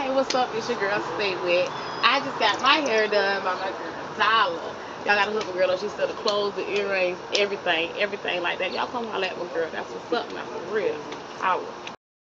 Hey, what's up? It's your girl, Stay Wet. I just got my hair done by my girl, Dollar. Y'all gotta hook my girl up. She still the clothes, the earrings, everything like that. Y'all come holler at my girl. That's what's up, man, for real. Holla.